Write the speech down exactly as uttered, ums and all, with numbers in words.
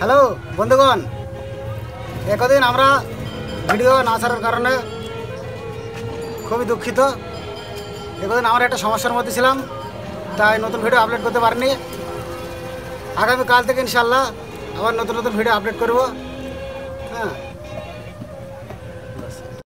Hello বন্ধুগণ, একদিন আমরা ভিডিও না ছাড়ার কারণে খুবই দুঃখিত। একদিন আমরা একটা সমস্যার মধ্যে ছিলাম, তাই নতুন ভিডিও আপলোড করতে পারিনি। আগামীকাল থেকে ইনশাল্লাহ আবার নতুন নতুন ভিডিও আপলোড করব। হ্যাঁ।